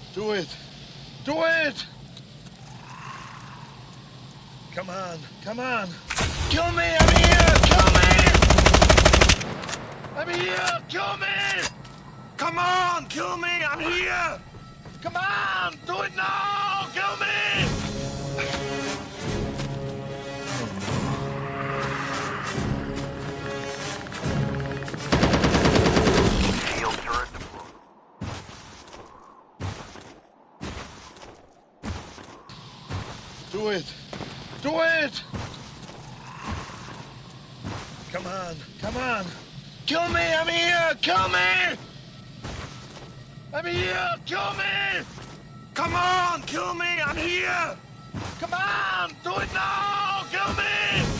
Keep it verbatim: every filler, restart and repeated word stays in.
Do it! Do it! Come on, come on! Kill me! I'm here! Kill me! I'm here! Kill me! Come on! Kill me! I'm here! Come on! Do it now! Kill me! Shield turret deployed. Do it! Do it! Come on, come on! Kill me! I'm here! Kill me! I'm here! Kill me! Come on! Kill me! I'm here! Come on! Do it now! Kill me!